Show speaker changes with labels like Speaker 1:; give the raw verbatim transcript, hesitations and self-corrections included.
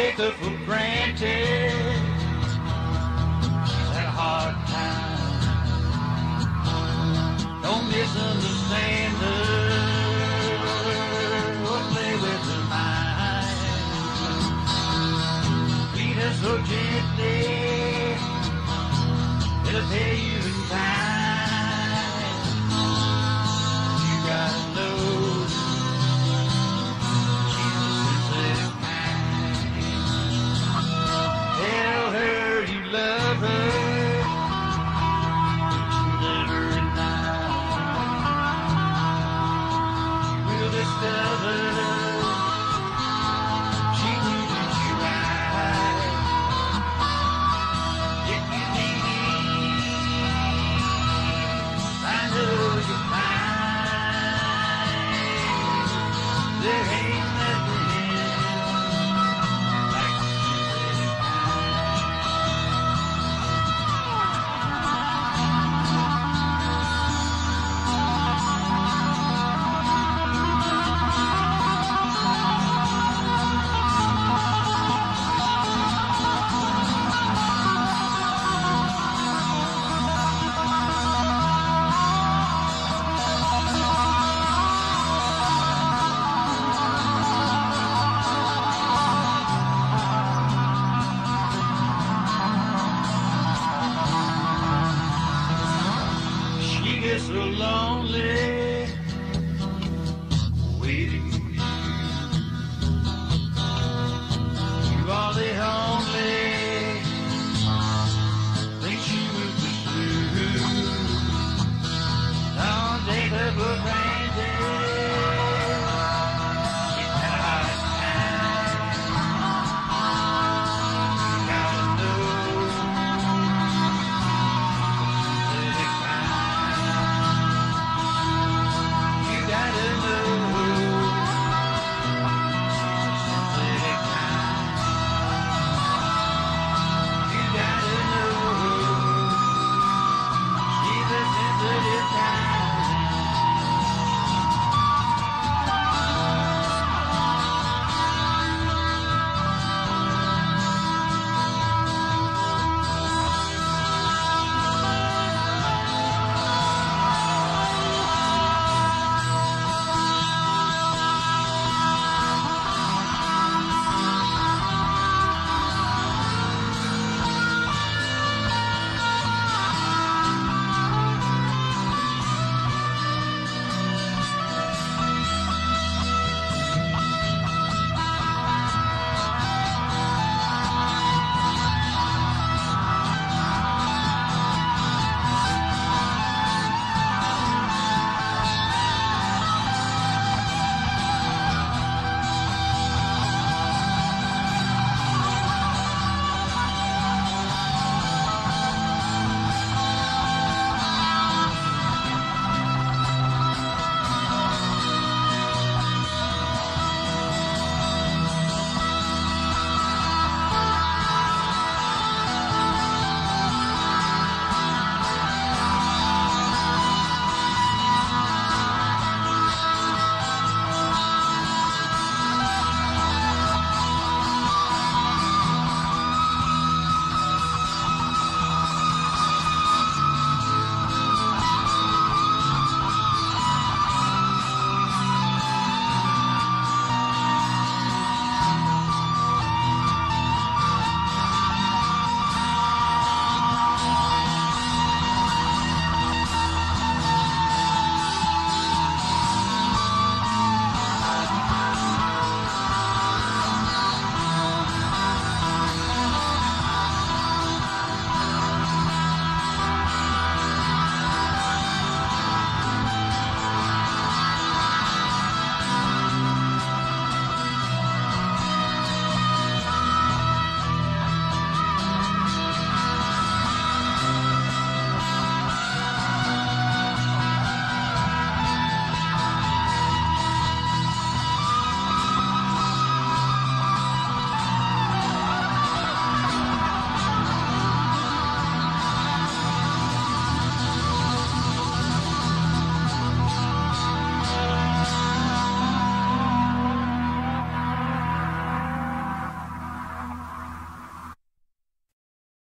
Speaker 1: take her for granted. She's had a hard time. Don't misunderstand her or play with her mind. Treat her so gently, it'll pay you in time. You gotta know she's a sensitive kind. Tell her you love her, let her night. You will discover she will treat you right. If you need find her your mind. There ain't nothing like the sensitive She gets so lonely,